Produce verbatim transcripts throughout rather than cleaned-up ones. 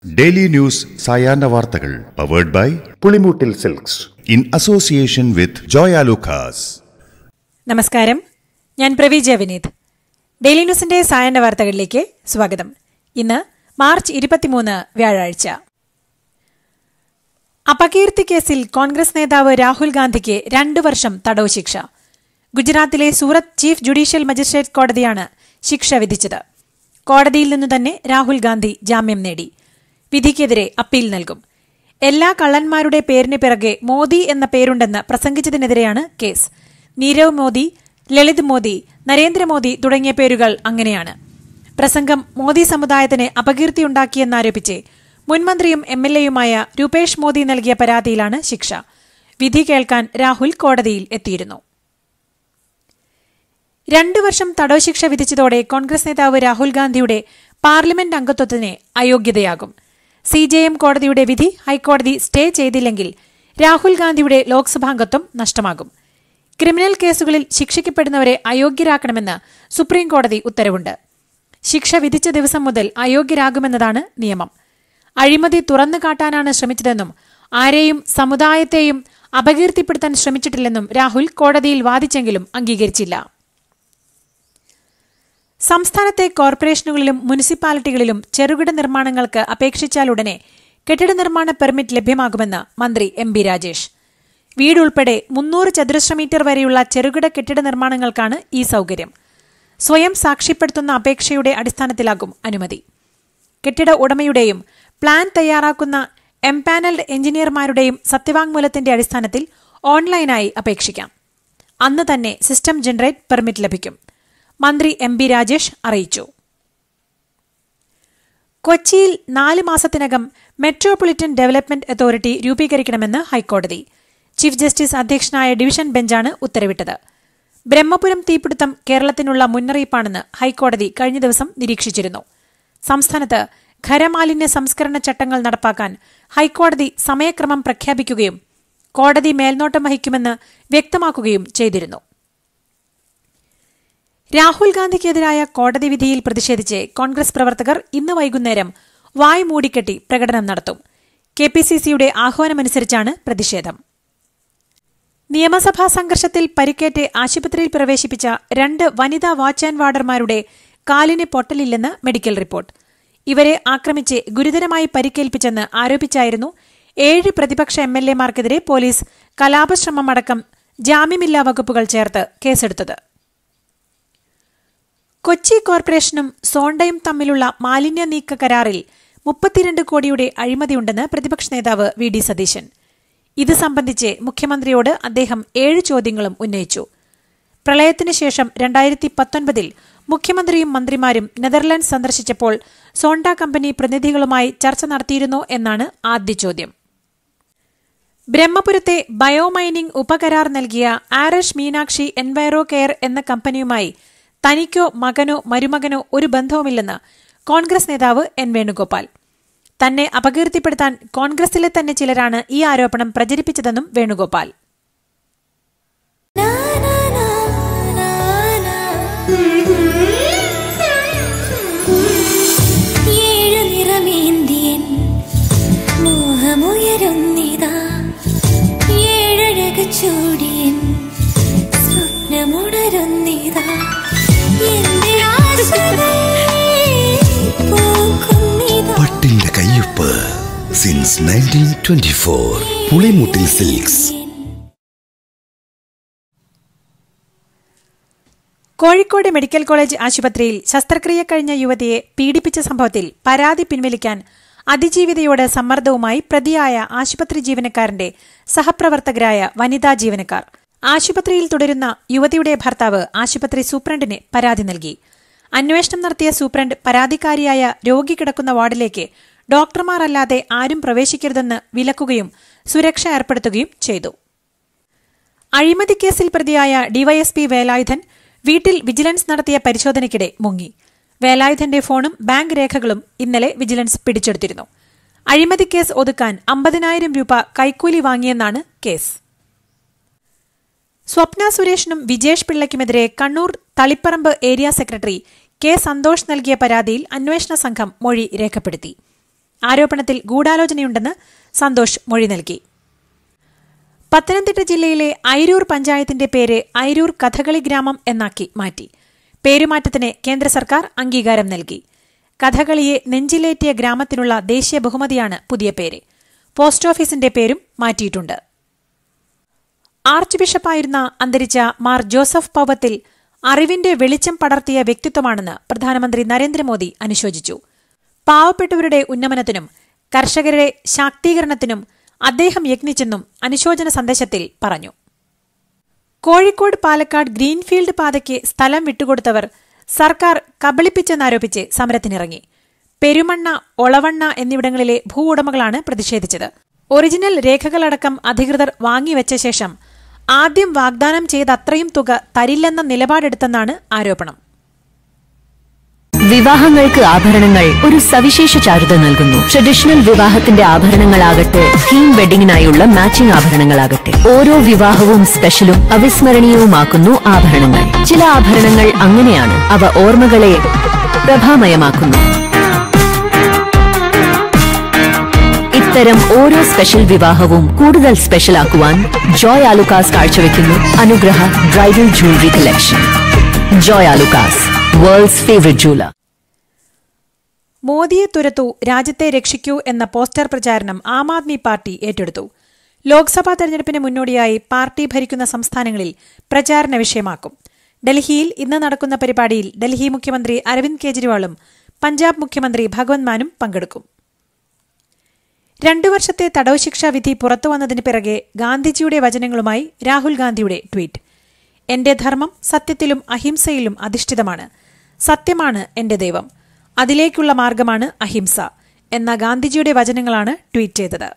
Daily news സായാഹ്ന വാർത്തകൾ powered by Pulimoottil Silks in association with Joyalukkas. നമസ്കാരം, ഞാൻ പ്രവീജ വിനീത്. ഡെയിലി ന്യൂസിന്റെ സായാഹ്ന വാർത്തകളിലേക്ക് സ്വാഗതം. ഇന്ന് മാർച്ച് ഇരുപത്തിമൂന്ന് വ്യാഴാഴ്ച. അപകീർത്തി കേസിൽ കോൺഗ്രസ് നേതാവ് രാഹുൽ ഗാന്ധിക്ക് രണ്ടു വർഷം തടവ് ശിക്ഷ. ഗുജറാത്തിലെ സൂറത്ത് ചീഫ് ജുഡീഷ്യൽ മജിസ്ട്രേറ്റ് കോടതിയാണ് ശിക്ഷ വിധിച്ചത്. കോടതിയിൽ നിന്നു തന്നെ രാഹുൽ ഗാന്ധി ജാമ്യം നേടി. വിധിക്കെതിരെ അപ്പീൽ നൽകും. എല്ലാ കള്ളന്മാരുടെ പേരിന് പിറകെ മോദി എന്ന പേരുണ്ടെന്ന് പ്രസംഗിച്ചതിനെതിരെയാണ് കേസ്. നീരവ് മോദി, ലളിത് മോദി, നരേന്ദ്രമോദി തുടങ്ങിയ പേരുകൾ അങ്ങനെയാണ്. പ്രസംഗം മോദി സമുദായത്തിന് അപകീർത്തിയുണ്ടാക്കിയെന്നാരോപിച്ച് മുൻമന്ത്രിയും എം എൽ എയുമായ രൂപേഷ് മോദി നൽകിയ പരാതിയിലാണ് ശിക്ഷ. വിധി കേൾക്കാൻ രാഹുൽ കോടതിയിൽ എത്തിയിരുന്നു. രണ്ടു വർഷം തടവ് ശിക്ഷ വിധിച്ചതോടെ കോൺഗ്രസ് നേതാവ് രാഹുൽ ഗാന്ധിയുടെ പാർലമെന്റ് അംഗത്വത്തിന് അയോഗ്യതയാകും. സി ജെ എം കോടതിയുടെ വിധി ഹൈക്കോടതി സ്റ്റേ ചെയ്തില്ലെങ്കിൽ രാഹുൽ ഗാന്ധിയുടെ ലോക്സഭാംഗത്വം നഷ്ടമാകും. ക്രിമിനൽ കേസുകളിൽ ശിക്ഷിക്കപ്പെടുന്നവരെ അയോഗ്യരാക്കണമെന്ന് സുപ്രീംകോടതി ഉത്തരവുണ്ട്. ശിക്ഷ വിധിച്ച ദിവസം മുതൽ അയോഗ്യരാകുമെന്നതാണ് നിയമം. അഴിമതി തുറന്നു കാട്ടാനാണ് ശ്രമിച്ചതെന്നും ആരെയും സമുദായത്തെയും അപകീർത്തിപ്പെടുത്താൻ ശ്രമിച്ചിട്ടില്ലെന്നും രാഹുൽ കോടതിയിൽ വാദിച്ചെങ്കിലും അംഗീകരിച്ചില്ല. സംസ്ഥാനത്തെ കോർപ്പറേഷനുകളിലും മുനിസിപ്പാലിറ്റികളിലും ചെറുകിട നിർമ്മാണങ്ങൾക്ക് അപേക്ഷിച്ചാലുടനെ കെട്ടിട നിർമ്മാണ പെർമിറ്റ് ലഭ്യമാകുമെന്ന് മന്ത്രി എം ബി രാജേഷ്. വീടുൾപ്പെടെ മുന്നൂറ് ചതുരശ്ര മീറ്റർ വരെയുള്ള ചെറുകിട കെട്ടിട നിർമ്മാണങ്ങൾക്കാണ് ഈ സൌകര്യം. സ്വയം സാക്ഷ്യപ്പെടുത്തുന്ന അപേക്ഷയുടെ അടിസ്ഥാനത്തിലാകും അനുമതി. കെട്ടിട ഉടമയുടെയും പ്ലാൻ തയ്യാറാക്കുന്ന എംപാനൽഡ് എഞ്ചിനീയർമാരുടെയും സത്യവാങ്മൂലത്തിന്റെ അടിസ്ഥാനത്തിൽ ഓൺലൈനായി അപേക്ഷിക്കാം. അന്ന് തന്നെ സിസ്റ്റം ജനറേറ്റ് പെർമിറ്റ് ലഭിക്കും. മന്ത്രി എം ബി രാജേഷ് അറിയിച്ചു. കൊച്ചിയിൽ നാല് മാസത്തിനകം മെട്രോപൊളിറ്റൻ ഡെവലപ്മെന്റ് അതോറിറ്റി രൂപീകരിക്കണമെന്ന് ഹൈക്കോടതി. ചീഫ് ജസ്റ്റിസ് അധ്യക്ഷനായ ഡിവിഷൻ ബെഞ്ചാണ് ഉത്തരവിട്ടത്. ബ്രഹ്മപുരം തീപിടുത്തം കേരളത്തിനുള്ള മുന്നറിയിപ്പാണെന്ന് ഹൈക്കോടതി കഴിഞ്ഞ ദിവസം നിരീക്ഷിച്ചിരുന്നു. സംസ്ഥാനത്ത് ഖരമാലിന്യ സംസ്കരണ ചട്ടങ്ങൾ നടപ്പാക്കാൻ ഹൈക്കോടതി സമയക്രമം പ്രഖ്യാപിക്കുകയും കോടതി മേൽനോട്ടം വഹിക്കുമെന്ന് വ്യക്തമാക്കുകയും ചെയ്തിരുന്നു. രാഹുൽ ഗാന്ധിക്കെതിരായ കോടതി വിധിയിൽ പ്രതിഷേധിച്ച് കോൺഗ്രസ് പ്രവർത്തകർ ഇന്ന് വൈകുന്നേരം വായ് മൂടിക്കെട്ടി പ്രകടനം നടത്തും. കെ പി സി സിയുടെ ആഹ്വാനമനുസരിച്ചാണ് പ്രതിഷേധം. നിയമസഭാ സംഘർഷത്തിൽ പരിക്കേറ്റ് ആശുപത്രിയിൽ പ്രവേശിപ്പിച്ച രണ്ട് വനിതാ വാച്ച് ആൻഡ് വാർഡർമാരുടെ കാലിന് പൊട്ടലില്ലെന്ന് മെഡിക്കൽ റിപ്പോർട്ട്. ഇവരെ ആക്രമിച്ച് ഗുരുതരമായി പരിക്കേൽപ്പിച്ചെന്ന് ആരോപിച്ചായിരുന്നു ഏഴ് പ്രതിപക്ഷ എം എൽ എമാർക്കെതിരെ പോലീസ് കലാപശ്രമമടക്കം ജാമ്യമില്ലാ വകുപ്പുകൾ ചേർത്ത് കേസെടുത്തത്. കൊച്ചി കോർപ്പറേഷനും സോണ്ടയും തമ്മിലുള്ള മാലിന്യ നീക്ക കരാറിൽ മുപ്പത്തിരണ്ട് കോടിയുടെ അഴിമതിയുണ്ടെന്ന് പ്രതിപക്ഷ നേതാവ് വി ഡി സതീശൻ. ഇത് സംബന്ധിച്ച് മുഖ്യമന്ത്രിയോട് അദ്ദേഹം ഏഴ് ചോദ്യങ്ങളും ഉന്നയിച്ചു. പ്രളയത്തിനു ശേഷം രണ്ടായിരത്തി പത്തൊൻപതിൽ മുഖ്യമന്ത്രിയും മന്ത്രിമാരും നെതർലൻഡ്സ് സന്ദർശിച്ചപ്പോൾ സോണ്ട കമ്പനി പ്രതിനിധികളുമായി ചർച്ച നടത്തിയിരുന്നോ എന്നാണ് ആദ്യ ചോദ്യം. ബ്രഹ്മപുരത്തെ ബയോമൈനിംഗ് ഉപകരാർ നൽകിയ ആർഎഷ് മീനാക്ഷി എൻവൈറോ കെയർ എന്ന കമ്പനിയുമായി തനിക്കോ മകനോ മരുമകനോ ഒരു ബന്ധവുമില്ലെന്ന് കോൺഗ്രസ് നേതാവ് എൻ വേണുഗോപാൽ. തന്നെ അപകീർത്തിപ്പെടുത്താൻ കോൺഗ്രസിലെ തന്നെ ചിലരാണ് ഈ ആരോപണം പ്രചരിപ്പിച്ചതെന്നും വേണുഗോപാൽ. പട്ടിന്റെ കയ്യൊപ്പ് since nineteen twenty four Pulimoottil Silks. Kozhikode medical college ആശുപത്രിയിൽ ശസ്ത്രക്രിയ കഴിഞ്ഞ യുവതിയെ പീഡിപ്പിച്ച സംഭവത്തിൽ പരാതി പിൻവലിക്കാൻ അതിജീവിതയോട് സമ്മർദ്ദവുമായി പ്രതിയായ ആശുപത്രി ജീവനക്കാരന്റെ സഹപ്രവർത്തകരായ വനിതാ ജീവനക്കാർ. ആശുപത്രിയിൽ തുടരുന്ന യുവതിയുടെ ഭർത്താവ് ആശുപത്രി സൂപ്രണ്ടിന് പരാതി നൽകി. അന്വേഷണം നടത്തിയ സൂപ്രണ്ട് പരാതിക്കാരിയായ രോഗി കിടക്കുന്ന വാർഡിലേക്ക് ഡോക്ടർമാർ അല്ലാതെ ആരും പ്രവേശിക്കരുതെന്ന് വിലക്കുകയും സുരക്ഷ ഏർപ്പെടുത്തുകയും ചെയ്തു. അഴിമതി കേസിൽ പ്രതിയായ ഡിവൈഎസ്പി വേലായുധൻ വീട്ടിൽ വിജിലൻസ് നടത്തിയ പരിശോധനയ്ക്കിടെ മുങ്ങി. വേലായുധന്റെ ഫോണും ബാങ്ക് രേഖകളും ഇന്നലെ വിജിലൻസ് പിടിച്ചെടുത്തിരുന്നു. അഴിമതി കേസ് ഒതുക്കാൻ അമ്പതിനായിരം രൂപ കൈക്കൂലി വാങ്ങിയെന്നാണ് കേസ്. സ്വപ്ന സുരേഷിനും വിജേഷ് പിള്ളയ്ക്കുമെതിരെ Kannur Taliparamba area secretary K Santhosh നൽകിയ പരാതിയിൽ അന്വേഷണ സംഘം മൊഴി രേഖപ്പെടുത്തി. ആരോപണത്തിൽ ഗൂഢാലോചനയുണ്ടെന്ന് സന്തോഷ് മൊഴി നൽകി. പത്തനംതിട്ട ജില്ലയിലെ ഐരൂർ പഞ്ചായത്തിന്റെ പേര് ഐരൂർ കഥകളി ഗ്രാമം എന്നാക്കി മാറ്റി. പേരുമാറ്റത്തിന് കേന്ദ്ര സർക്കാർ അംഗീകാരം നൽകി. കഥകളിയെ നെഞ്ചിലേറ്റിയ ഗ്രാമത്തിനുള്ള ദേശീയ ബഹുമതിയാണ് പുതിയ പേര്. പോസ്റ്റ് ഓഫീസിന്റെ പേരും മാറ്റിയിട്ടുണ്ട്. ആർച്ച് ബിഷപ്പായിരുന്ന അന്തരിച്ച മാർ ജോസഫ് പൗവത്തിൽ അറിവിന്റെ വെളിച്ചം പടർത്തിയ വ്യക്തിത്വമാണെന്ന് പ്രധാനമന്ത്രി നരേന്ദ്രമോദി അനുശോചിച്ചു. പാവപ്പെട്ടവരുടെ ഉന്നമനത്തിനും കർഷകരുടെ ശാക്തീകരണത്തിനും അദ്ദേഹം യത്നിച്ചെന്നും അനുശോചന സന്ദേശത്തിൽ പറഞ്ഞു. കോഴിക്കോട് പാലക്കാട് ഗ്രീൻഫീൽഡ് പാതയ്ക്ക് സ്ഥലം വിട്ടുകൊടുത്തവർ സർക്കാർ കബളിപ്പിച്ചെന്നാരോപിച്ച് സമരത്തിനിറങ്ങി. പെരുമണ്ണ, ഒളവണ്ണ എന്നിവിടങ്ങളിലെ ഭൂ ഉടമകളാണ് പ്രതിഷേധിച്ചത്. ഒറിജിനൽ രേഖകളടക്കം അധികൃതർ വാങ്ങിവെച്ച ശേഷം ആദ്യം വാഗ്ദാനം ചെയ്ത അത്രയും തുക തരില്ലെന്ന നിലപാടെടുത്തെന്നാണ് ആരോപണം. വിവാഹങ്ങൾക്ക് ആഭരണങ്ങൾ ഒരു സവിശേഷ ചാരുത നൽകുന്നു. ട്രഡീഷണൽ വിവാഹത്തിന്റെ ആഭരണങ്ങളാകട്ടെ, തീം വെഡിങ്ങിനായുള്ള മാച്ചിംഗ് ആഭരണങ്ങളാകട്ടെ, ഓരോ വിവാഹവും സ്പെഷ്യലും അവിസ്മരണീയവുമാക്കുന്നു ആഭരണങ്ങൾ. ചില ആഭരണങ്ങൾ അങ്ങനെയാണ്, അവ ഓർമ്മകളെ പ്രഭാമയമാക്കുന്നു. ഇത്തരം ഓരോ സ്പെഷ്യൽ വിവാഹവും കൂടുതൽ സ്പെഷ്യലാക്കുവാൻ ജോയ് ആലുക്കാസ് കാഴ്ചവെക്കുന്നു Anugraha bridal jewellery collection. Joy Alukkas, world's favourite jeweller. മോദിയെ തുരത്തൂ, രാജ്യത്തെ രക്ഷിക്കൂ എന്ന പോസ്റ്റർ പ്രചാരണം ആം ആദ്മി പാർട്ടി ഏറ്റെടുത്തു. ലോക്സഭാ തെരഞ്ഞെടുപ്പിന് മുന്നോടിയായി പാർട്ടി ഭരിക്കുന്ന സംസ്ഥാനങ്ങളിൽ പ്രചാരണ വിഷയമാക്കും. ഡൽഹിയിൽ ഇന്ന് നടക്കുന്ന പരിപാടിയിൽ ഡൽഹി മുഖ്യമന്ത്രി അരവിന്ദ് കെജ്രിവാളും പഞ്ചാബ് മുഖ്യമന്ത്രി ഭഗവന്ത് മാനും പങ്കെടുക്കും. രണ്ടു വർഷത്തെ തടവ് ശിക്ഷാ വിധി പുറത്തുവന്നതിന് പിറകെ ഗാന്ധിജിയുടെ വചനങ്ങളുമായി രാഹുൽ ഗാന്ധിയുടെ ട്വീറ്റ്. എന്റെ ധർമ്മം സത്യത്തിലും അഹിംസയിലും അധിഷ്ഠിതമാണ്. സത്യമാണ് എന്റെ ദൈവം, അതിലേക്കുള്ള മാർഗമാണ് അഹിംസ എന്ന ഗാന്ധിജിയുടെ വചനങ്ങളാണ് ട്വീറ്റ് ചെയ്തത്.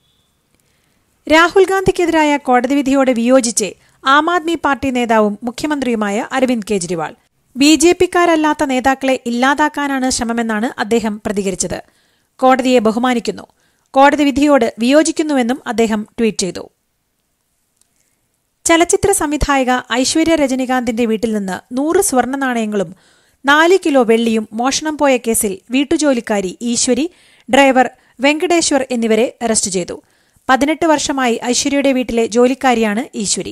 രാഹുൽ ഗാന്ധിക്കെതിരായ കോടതി വിധിയോട് വിയോജിച്ച് ആം ആദ്മി പാർട്ടി നേതാവും മുഖ്യമന്ത്രിയുമായ അരവിന്ദ് കെജ്രിവാൾ ബി ജെ പിക്കാരല്ലാത്ത നേതാക്കളെ ഇല്ലാതാക്കാനാണ് ശ്രമമെന്നാണ് അദ്ദേഹം പ്രതികരിച്ചത്. കോടതിയെ ബഹുമാനിക്കുന്നു, കോടതി വിധിയോട് വിയോജിക്കുന്നുവെന്നും അദ്ദേഹം ട്വീറ്റ് ചെയ്തു. ചലച്ചിത്ര സംവിധായിക ഐശ്വര്യ രജനികാന്തിന്റെ വീട്ടിൽ നിന്ന് നൂറ് സ്വർണ്ണ നാണയങ്ങളും നാല് കിലോ വെള്ളിയും മോഷണം പോയ കേസിൽ വീട്ടുജോലിക്കാരി ഈശ്വരി, ഡ്രൈവർ വെങ്കടേശ്വർ എന്നിവരെ അറസ്റ്റ് ചെയ്തു. പതിനെട്ട് വർഷമായി ഐശ്വര്യയുടെ വീട്ടിലെ ജോലിക്കാരിയാണ് ഈശ്വരി.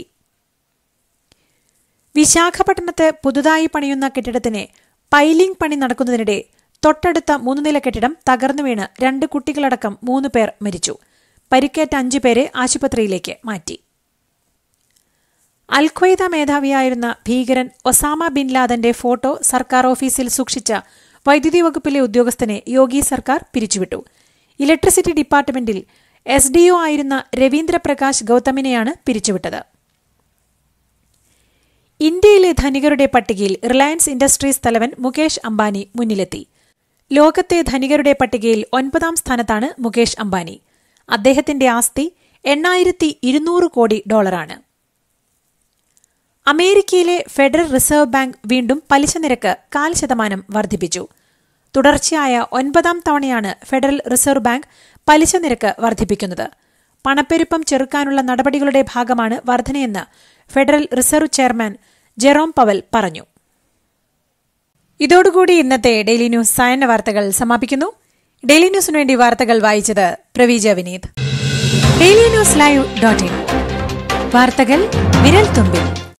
വിശാഖപട്ടണത്ത് പുതുതായി പണിയുന്ന കെട്ടിടത്തിന് പൈലിംഗ് പണി നടക്കുന്നതിനിടെ തൊട്ടടുത്ത മൂന്ന് നില കെട്ടിടം തകർന്നു വീണ് രണ്ട് കുട്ടികളടക്കം മൂന്ന് പേർ മരിച്ചു. പരിക്കേറ്റ അഞ്ചു പേരെ ആശുപത്രിയിലേക്ക് മാറ്റി. അൽഖ്വയ്ദ മേധാവിയായിരുന്ന ഭീകരൻ ഒസാമ ബിൻ ലാദന്റെ ഫോട്ടോ സർക്കാർ ഓഫീസിൽ സൂക്ഷിച്ച വൈദ്യുതി വകുപ്പിലെ ഉദ്യോഗസ്ഥനെ യോഗി സർക്കാർ പിരിച്ചുവിട്ടു. ഇലക്ട്രിസിറ്റി ഡിപ്പാർട്ട്മെന്റിൽ എസ് ഡി ഒ ആയിരുന്ന രവീന്ദ്രപ്രകാശ് ഗൌതമിനെയാണ് പിരിച്ചുവിട്ടത്. ഇന്ത്യയിലെ ധനികരുടെ പട്ടികയിൽ റിലയൻസ് ഇൻഡസ്ട്രീസ് തലവൻ മുകേഷ് അംബാനി മുന്നിലെത്തി. ലോകത്തെ ധനികരുടെ പട്ടികയിൽ ഒൻപതാം സ്ഥാനത്താണ് മുകേഷ് അംബാനി. അദ്ദേഹത്തിന്റെ ആസ്തി എണ്ണായിരത്തി ഇരുന്നൂറ് കോടി ഡോളറാണ്. അമേരിക്കയിലെ ഫെഡറൽ റിസർവ് ബാങ്ക് വീണ്ടും പലിശ നിരക്ക് കാൽ ശതമാനം വർദ്ധിപ്പിച്ചു. തുടർച്ചയായ ഒൻപതാം തവണയാണ് ഫെഡറൽ റിസർവ് ബാങ്ക് പലിശ നിരക്ക് വർദ്ധിപ്പിക്കുന്നത്. പണപ്പെരുപ്പം ചെറുക്കാനുള്ള നടപടികളുടെ ഭാഗമാണ് വർധനയെന്ന് Federal Reserve chairman Jerome Powell പറഞ്ഞു. ഇതോടുകൂടി ഇന്നത്തെ ഡെയിലി ന്യൂസ് സായന്ന വാർത്തകൾ സമാപിക്കുന്നു. ഡെയിലി ന്യൂസിനു വേണ്ടി വാർത്തകൾ വായിച്ചത് Praveeja Vineeth. Daily News live dot in വാർത്തകൾ വിരൽ തുമ്പിൽ.